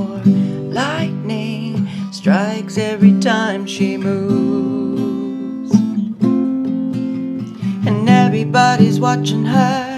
more. Lightning strikes every time she moves, and everybody's watching her.